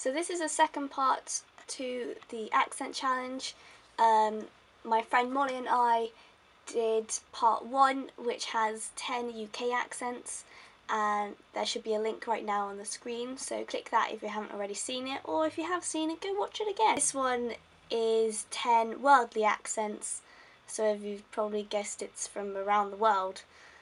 So this is a second part to the accent challenge. My friend Molly and I did part 1, which has 10 UK accents, and there should be a link right now on the screen, so click that if you haven't already seen it, or if you have seen it, go watch it again. This one is 10 worldly accents, so if you've probably guessed it's from around the world.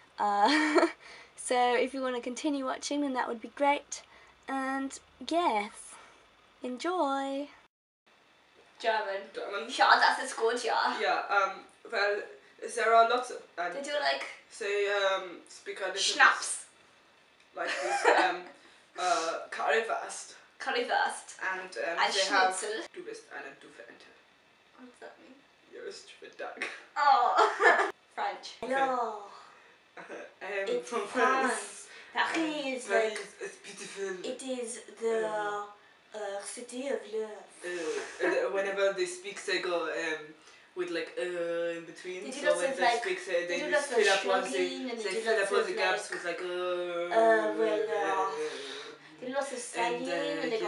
So if you want to continue watching, then that would be great. And yes, enjoy. German. Ja, das ist gut, ja. Yeah, well, there are lots of... They do like... Say, speak a little Schnaps. Like this, Currywurst. Currywurst. And Ein they have... Schnitzel. Du bist eine Duveente. What does that mean? You're a stupid duck. Oh. French. Okay. Hello. It's from France. Paris is like... It's beautiful. It is the city of love. Whenever they speak, they go with like in between. They do So lots when of, they like, speak, they they do just lots of fill up all the shrugging and they do fill up lots all of, the gaps like, with like They do lots of saying and they go...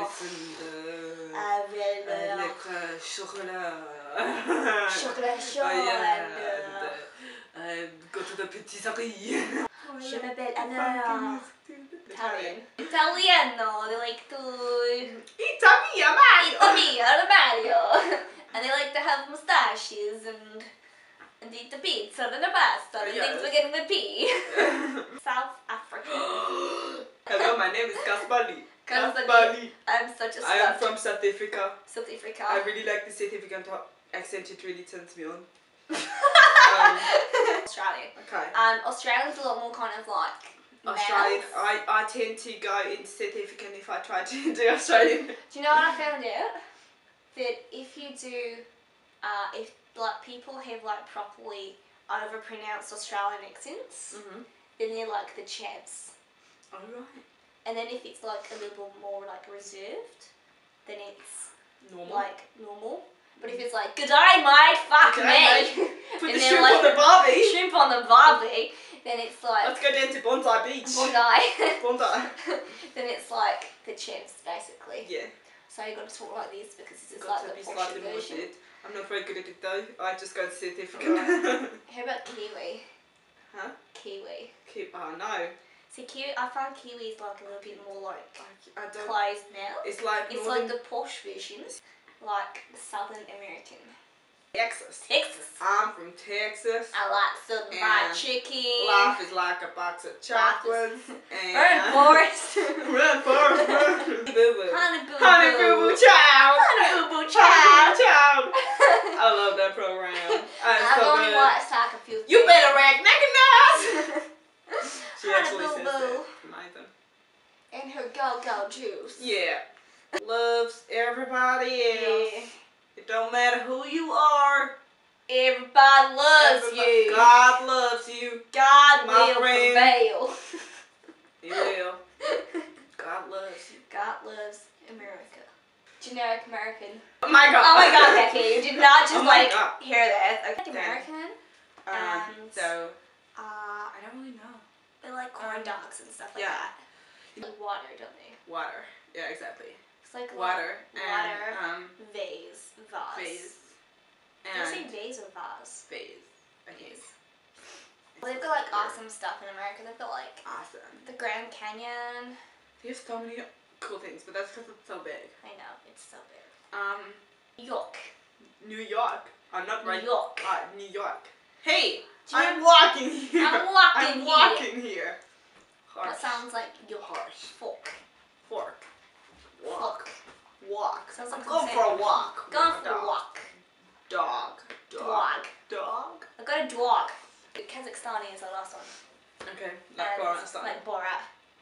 like chocolat. Chocolat chaud Oh, yeah, and... and go to the patisserie. Je m'appelle Anna. Italian. Italiano. They like to... Italia Mario. Italia Mario. And they like to have mustaches and eat the pizza and the pasta and Yes. things begin with P. South Africa. Hello, my name is Kaspali. Kaspali. I'm such a I am slut. from South Africa. South Africa. I really like the South African accent, it really turns me on. Australia. Okay. And Australia's a lot more kind of like Australian, mouth. I tend to go into South African if I try to do Australian. Do you know what I found out? That if you do, if like people have like properly overpronounced Australian accents, then they're like the champs. Alright. And then if it's like a little more like reserved, then it's Normal. like normal. But if it's like, g'day mate, fuck G'day, me, Put and the then shrimp like on the barbie. shrimp on the barbie, then it's like Let's go down to Bondi Beach. Bondi. Bondi. Then it's like the champs basically. Yeah. So you got to talk like this because this is Got like to be the slightly Porsche more version. shit. I'm not very good at it though. I just go to South Africa. How about Kiwi? Huh? Kiwi. Oh no. See, Kiwi, I find Kiwi is like a little bit more like I don't. closed mouth. It's like It's like the posh version, like Southern American. Texas. Texas. I'm from Texas. I like Southern fried And chicken. Life is like a box of chocolates. Run, Forrest. Run, Forrest, run. Boo boo. Honey boo boo. Honey boo boo child. Honey boo boo Honey child. boo child. I love that program. I've So only good. watched like a few. You better recognize. She Honey actually boo says boo. that. Nathan. And her go-go juice. Yeah. Loves everybody else. Yeah. It don't matter who you are. Everybody loves you. God loves you. God My will friend. prevail. He will. God loves you. God loves America. Generic American. Oh my God. Oh my God, Becky, you did not just Oh my like God. hear that. Okay. Okay. American. And So, I don't really know. they like corn dogs and stuff like yeah. that. Like water, don't they? Water. Yeah, exactly. It's like Water. water. And, Vase. Vase. vase. Do you say And vase or vase? vase. Okay. Well, they've got like awesome stuff in America. They've got like Awesome. the Grand Canyon. They have so many cool things, but that's because it's so big. I know, it's so big. New York. New York. I'm not right. New York. New York. Hey, Do you I'm walking here. I'm walking I'm walking here. That Harsh. sounds like York. Harsh. Fork. Fork. Walk. Fork. Walk. Sounds I'm like going something. for a walk. Going with for my a dog. walk. Dog. Dog. Dog. I got a dog. Kazakhstani is the last one. Okay. Like And Borat style. Like Borat.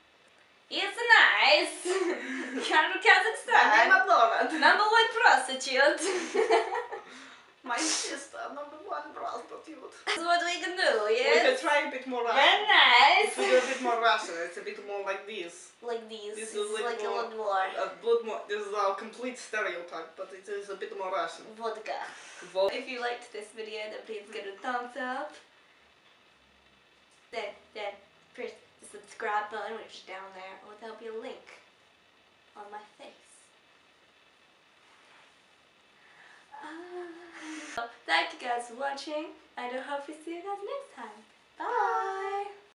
It's nice. Kind of Kazakhstan. My Borat. Number 1 prostitute. My sister, number 1 prostitute. That's what we can do, We yes? can try a bit more Russian. Very nice. If we do a bit more Russian, it's a bit more like this. Like these. This This is is like like a more- lot more. A bit more. This is our complete stereotype, but it is a bit more Russian. Vodka. If you liked this video, then please give it a thumbs up. Then press the subscribe button, which is down there, or there'll be a link on my face. Thank you guys for watching, and I hope we see you guys next time.